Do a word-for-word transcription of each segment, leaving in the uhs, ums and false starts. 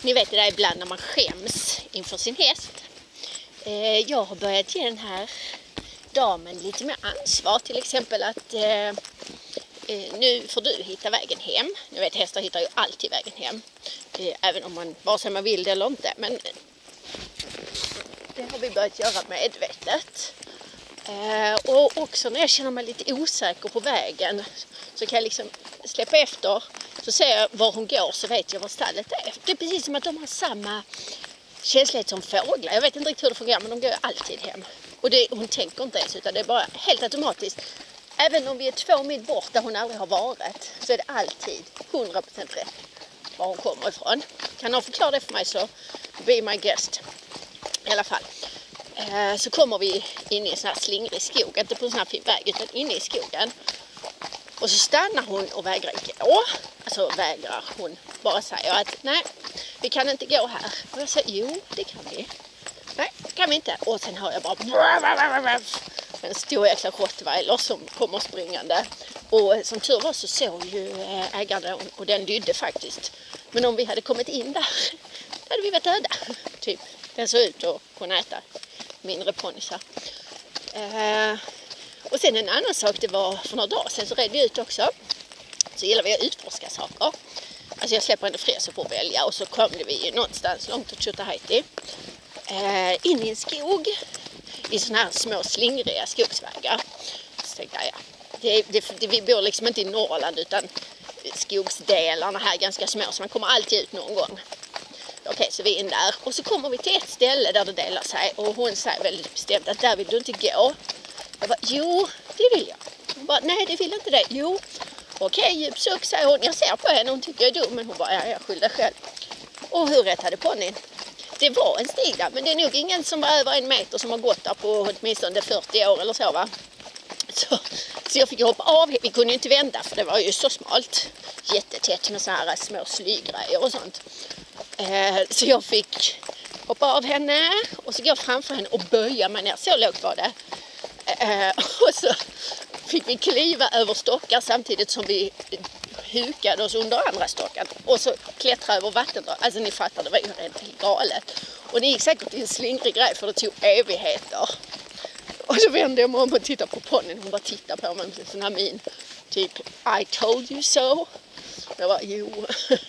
Ni vet det där ibland när man skäms inför sin häst. Eh, jag har börjat ge den här damen lite mer ansvar. Till exempel att eh, eh, nu får du hitta vägen hem. Ni vet hästar hittar ju alltid vägen hem. Eh, även om man vare sig man vill det eller inte. Men det har vi börjat göra medvetet. Eh, och också när jag känner mig lite osäker på vägen så kan jag liksom släppa efter. Så ser jag var hon går så vet jag var stallet är. Det är precis som att de har samma känslighet som fåglar. Jag vet inte riktigt hur det fungerar men de går alltid hem. Och det, hon tänker inte ens utan det är bara helt automatiskt. Även om vi är två mil bort där hon aldrig har varit så är det alltid hundra procent rätt var hon kommer ifrån. Kan någon förklara det för mig så be my guest. I alla fall. Eh, så kommer vi in i en sån här slingrig skog. Inte på en sån här fin väg utan inne i skogen. Och så stannar hon och vägrar gå. Alltså vägrar hon. Bara säger att nej, vi kan inte gå här. Och jag säger jo, det kan vi. Nej, det kan vi inte. Och sen hör jag bara en stor jäkla rottweiler som kommer springande. Och som tur var så såg ju ägaren och den lydde faktiskt. Men om vi hade kommit in där, då hade vi varit döda. Typ, den såg ut att kunna äta mindre ponnysar. Eh, och sen en annan sak, det var för några dagar sedan så red vi ut också. Så gillar vi att utforska saker. Alltså jag släpper henne fri så får välja och så kom vi någonstans långt åt Tjutaheiti. Eh, in i en skog i såna här små slingriga skogsvägar. Så tänkte jag, ja, det, det, det, vi bor liksom inte i Norrland utan skogsdelarna här är ganska små så man kommer alltid ut någon gång. Okej, så vi är in där och så kommer vi till ett ställe där det delar sig och hon säger väldigt bestämt att där vill du inte gå. Jag bara, jo, det vill jag. Hon bara, nej det vill inte det. Jo, okej, djup suck säger hon. Jag ser på henne, hon tycker jag är dum men hon bara, ja jag skyller själv. Och hur rätt hade ponnyn? Det var en stig där, men det är nog ingen som var över en meter som har gått där på åtminstone fyrtio år eller så va. Så, så jag fick hoppa av, vi kunde ju inte vända för det var ju så smalt. Jättetätt med så här små slygrejer och sånt. Eh, så jag fick hoppa av henne och så gå framför henne och böja mig ner, så lågt var det. Eh, och så fick vi kliva över stockar samtidigt som vi hukade oss under andra stockar och så klättra över vattendrag. Alltså ni fattar, det var ju rent galet. Och det gick säkert i en slingrig grej för det tog evigheter. Och så vände jag mig om och tittade på ponnyn. Hon bara tittade på mig med en sån här min. Typ, I told you so. Jag var jo.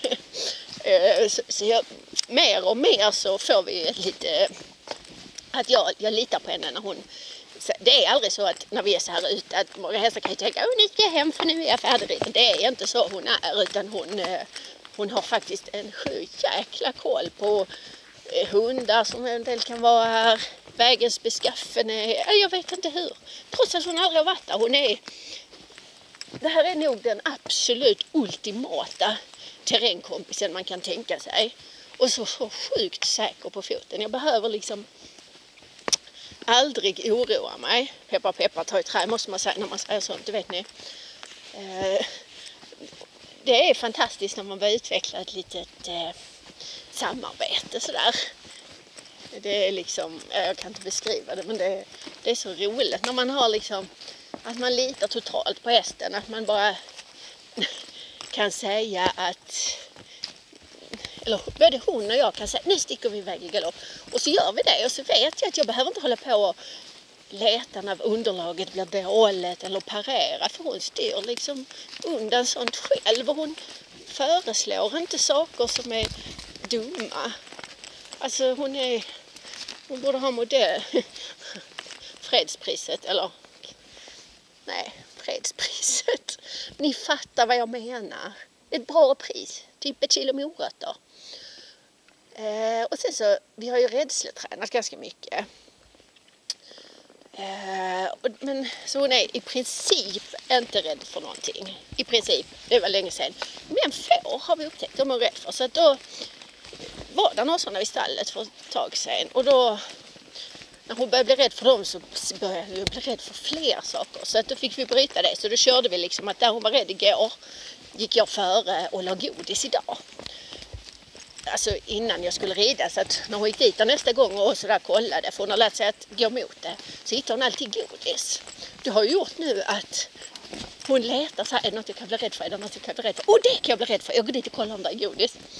så, så jag, mer och mer så får vi lite att jag, jag litar på henne när hon. Det är aldrig så att när vi är så här ute att många hästar kan ju tänka åh nu ska jag hem för nu är jag färdig. Det är inte så hon är utan hon, hon har faktiskt en sjuk jäkla koll på hundar som en del kan vara här, vägens beskaffenhet, jag vet inte hur. Trots att hon aldrig har varit där. Hon är, det här är nog den absolut ultimata terrängkompisen man kan tänka sig. Och så, så sjukt säker på foten. Jag behöver liksom aldrig oroa mig. Peppar peppar tar i trä måste man säga när man säger sånt, det vet ni. Eh, det är fantastiskt när man börjar utveckla ett litet eh, samarbete sådär. Det är liksom, jag kan inte beskriva det men det, det är så roligt när man har liksom att man litar totalt på hästen. Att man bara kan säga att eller både hon och jag kan säga nu sticker vi iväg i galopp och så gör vi det och så vet jag att jag behöver inte hålla på och leta när underlaget blir dåligt eller parera för hon styr liksom undan sånt själv och hon föreslår inte saker som är dumma. Alltså hon är hon borde ha modell fredspriset eller nej fredspriset ni fattar vad jag menar. Ett bra pris, typ ett kilo morötter. Eh, och sen så, vi har ju rädsletränat ganska mycket. Eh, och, men så hon är i princip inte rädd för någonting. I princip, det var länge sedan. Men får har vi upptäckt de är rädd för. Så att då var det någon sådana i stallet för ett tag sedan. Och då, när hon började bli rädd för dem så började hon bli rädd för fler saker. Så att då fick vi bryta det. Så då körde vi liksom att där hon var rädd igår gick jag före och la godis idag. Alltså innan jag skulle rida så att när hon gick dit nästa gång och så där kollade för hon har lärt sig att gå mot det så hittar hon alltid godis. Det har ju gjort nu att hon letar så här, är det något jag kan bli rädd för, är det något jag kan bli rädd för? Och det kan jag bli rädd för, jag går dit och kollar om det är godis.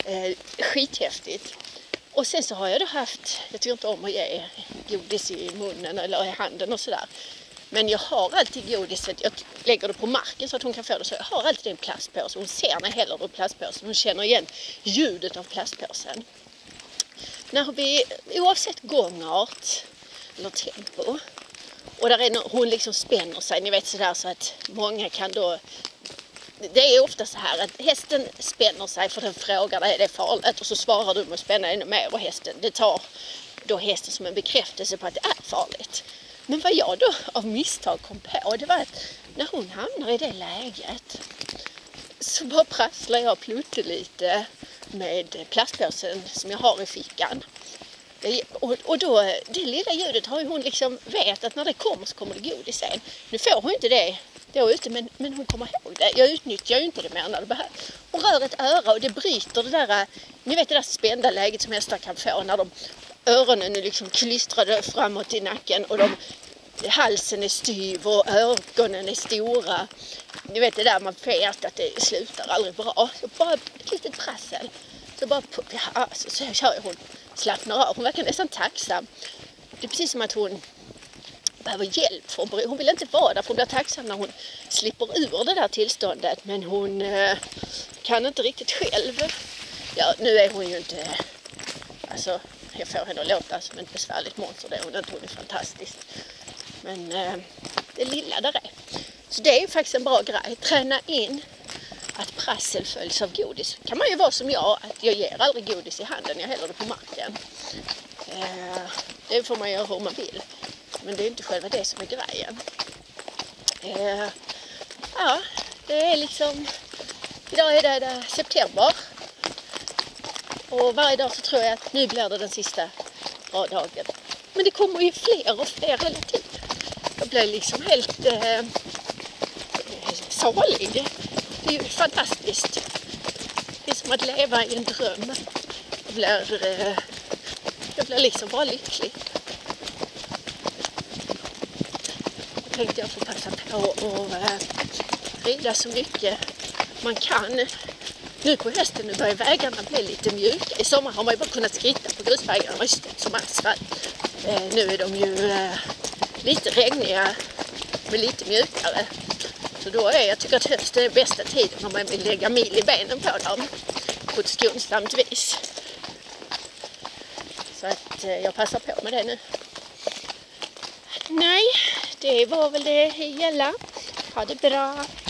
Eh, skithäftigt. Och sen så har jag då haft, jag tycker inte om att ge godis i munnen eller i handen och sådär. Men jag har alltid godiset, jag lägger det på marken så att hon kan få det, så jag har alltid en plastpåse. Hon ser när jag häller det i plastpåsen, hon känner igen ljudet av plastpåsen. När vi, oavsett gångart eller tempo, och där är, hon liksom spänner sig, ni vet sådär, så att många kan då, det är ofta så här att hästen spänner sig för den frågar dig, är det farligt? Och så svarar du med att spänna ännu mer och hästen, det tar då hästen som en bekräftelse på att det är farligt. Men vad jag då av misstag kom på, det var att när hon hamnar i det läget så bara prasslar jag pluttelite med plastpåsen som jag har i fickan. Och, och då, det lilla ljudet har ju hon liksom vet att när det kommer så kommer det godis sen. Nu får hon inte det då ute, men, men hon kommer ihåg det. Jag utnyttjar ju inte det mer när det behövs. Hon rör ett öra och det bryter det där, ni vet det där spända läget som hästar kan få när de öronen är liksom klistrade framåt i nacken och de, halsen är styv och ögonen är stora. Ni vet det där man vet att det slutar aldrig bra. Så bara ett litet prassel. Så bara, ja, så, så kör hon, slappnar av. Hon verkar nästan tacksam. Det är precis som att hon behöver hjälp. För hon vill inte vara där, för hon blir tacksam när hon slipper ur det där tillståndet. Men hon eh, kan inte riktigt själv. Ja, nu är hon ju inte, alltså jag får henne att låta som ett besvärligt monster. Det är hon inte, hon är fantastisk. Men eh, det lilla där är. Så det är ju faktiskt en bra grej. Träna in att prassel följs av godis. Kan man ju vara som jag, att jag ger aldrig godis i handen, jag häller det på marken. Eh, det får man göra hur man vill. Men det är inte själva det som är grejen. Eh, ja, det är liksom, idag är det, det september. Och varje dag så tror jag att nu blir det den sista bra dagen. Men det kommer ju fler och fler hela tiden. Jag blir liksom helt eh, salig. Det är ju fantastiskt. Det är som att leva i en dröm. Jag blir, eh, jag blir liksom bara lycklig. Jag tänkte jag får passa på att eh, rida så mycket man kan. Nu på hösten nu börjar vägarna bli lite mjuka. I sommar har man ju bara kunnat skritta på grusvägarna. De är som asfalt. Eh, nu är de ju eh, lite regniga men lite mjukare. Så då är jag tycker att hösten är bästa tiden om man vill lägga mil i benen på dem. På ett skonsamt vis. Så att eh, jag passar på med det nu. Nej, det var väl det hela. Ha det bra.